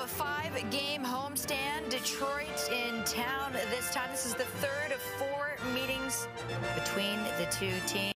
a 5-game homestand. Detroit in town this time. This is the third of 4 meetings between the two teams.